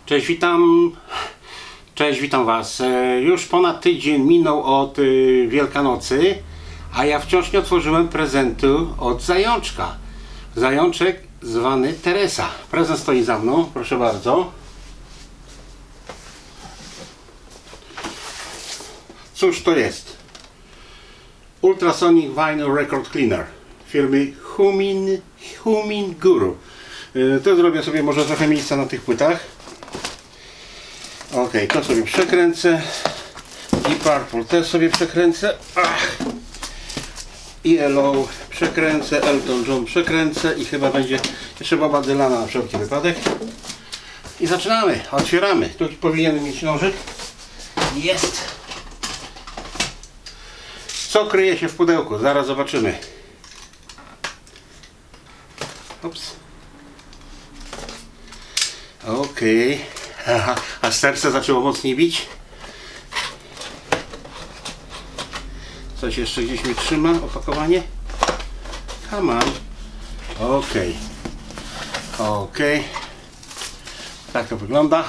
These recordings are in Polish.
Cześć, witam Was. Już ponad tydzień minął od Wielkanocy, a ja wciąż nie otworzyłem prezentu od Zajączka. Zajączek zwany Teresa. Prezent stoi za mną, proszę bardzo. Cóż to jest? Ultrasonic Vinyl Record Cleaner firmy Humin Guru. To zrobię sobie może trochę miejsca na tych płytach. Ok, to sobie przekręcę. I Purple też sobie przekręcę. I Yellow przekręcę. Elton John przekręcę. I chyba będzie jeszcze Boba Dylana na wszelki wypadek. I zaczynamy. Otwieramy. Tu powinien mieć nożyk. Jest. Co kryje się w pudełku? Zaraz zobaczymy. Ups. Ok. A serce zaczęło mocniej bić. Coś jeszcze gdzieś mi trzyma. Opakowanie. Come on. Ok. Ok. Tak to wygląda.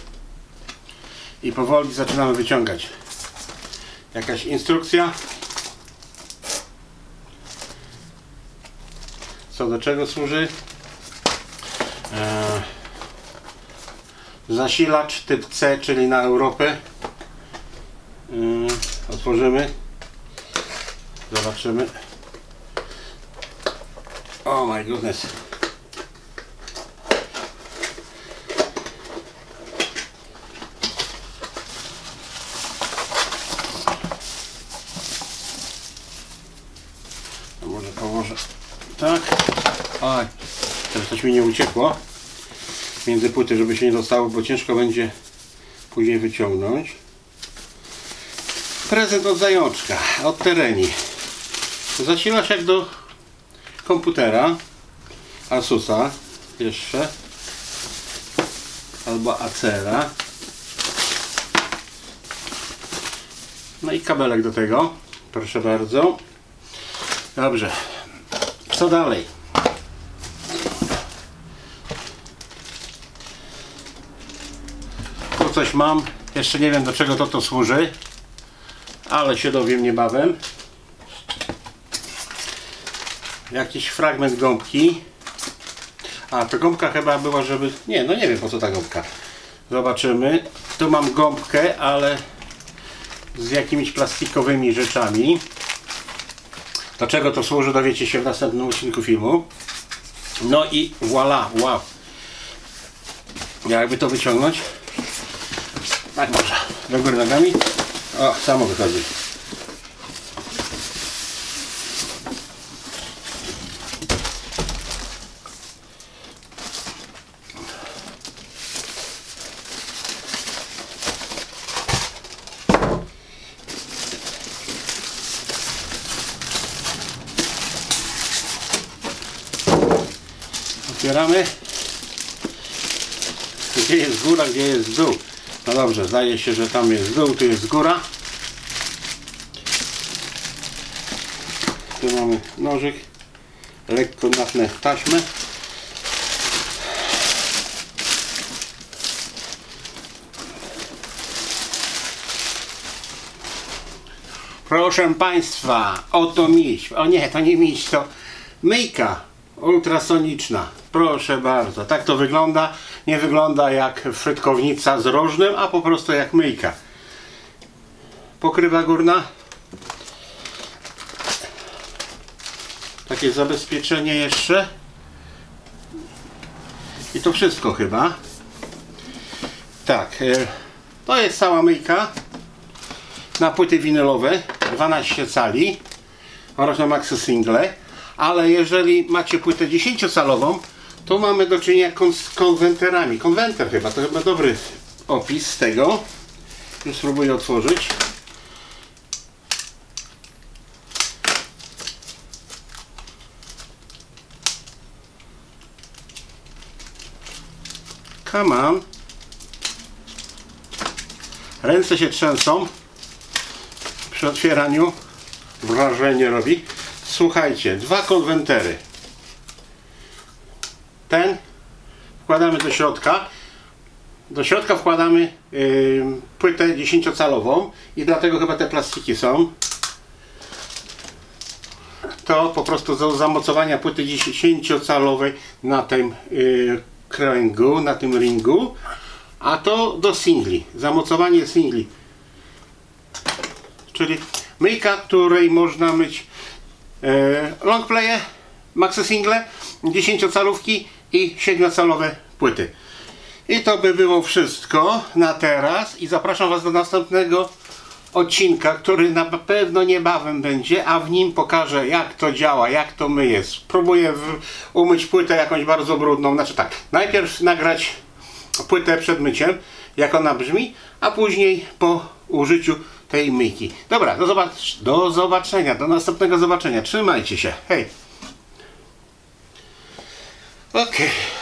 I powoli zaczynamy wyciągać. Jakaś instrukcja. Co do czego służy? Zasilacz typ C, czyli na Europę. Otworzymy. Zobaczymy. Oh my goodness. No może położę tak. Oj, teraz coś mi nie uciekło między płyty, żeby się nie dostało, bo ciężko będzie później wyciągnąć. Prezent od Zajączka, od Tereni. Zasilacz jak do komputera Asusa jeszcze, albo Acera. No i kabelek do tego, proszę bardzo. Dobrze, co dalej? Tu coś mam, jeszcze nie wiem do czego to służy, ale się dowiem niebawem. Jakiś fragment gąbki. A, to gąbka chyba była, żeby... Nie, no nie wiem po co ta gąbka. Zobaczymy. Tu mam gąbkę, ale z jakimiś plastikowymi rzeczami. Do czego to służy, dowiecie się w następnym odcinku filmu. No i voilà, wow. Jakby to wyciągnąć? Tak może. Do góry nogami. O, samo wychodzi. Otwieramy. Gdzie jest góra, gdzie jest dół? No dobrze, zdaje się, że tam jest dół, tu jest góra. Tu mamy nożyk. Lekko napnę taśmę. Proszę Państwa, oto miś. O nie, to nie miś, to myjka ultrasoniczna. Proszę bardzo, tak to wygląda. Nie wygląda jak frytkownica z rożnym, a po prostu jak myjka. Pokrywa górna. Takie zabezpieczenie jeszcze. I to wszystko chyba. Tak, to jest cała myjka na płyty winylowe 12 cali oraz na maxi single. Ale jeżeli macie płytę 10-calową, to mamy do czynienia z konwenterami. Konwenter chyba, to chyba dobry opis tego. Już spróbuję otworzyć. Come on. Ręce się trzęsą przy otwieraniu. Wrażenie robi. Słuchajcie, dwa konwentery. Ten wkładamy do środka. Do środka wkładamy płytę 10-calową i dlatego chyba te plastiki są. To po prostu do zamocowania płyty 10-calowej na tym kręgu, na tym ringu, a to do singli, zamocowanie singli, czyli myjka, której można myć longplaye, maxi single, 10-calówki i 7-calowe płyty. I to by było wszystko na teraz i zapraszam Was do następnego odcinka, który na pewno niebawem będzie, a w nim pokażę, jak to działa, jak to myje. Spróbuję umyć płytę jakąś bardzo brudną, znaczy tak, najpierw nagrać płytę przed myciem, jak ona brzmi, a później po użyciu tej myjki. Dobra, do zobaczenia, do następnego zobaczenia. Trzymajcie się, hej! Okej.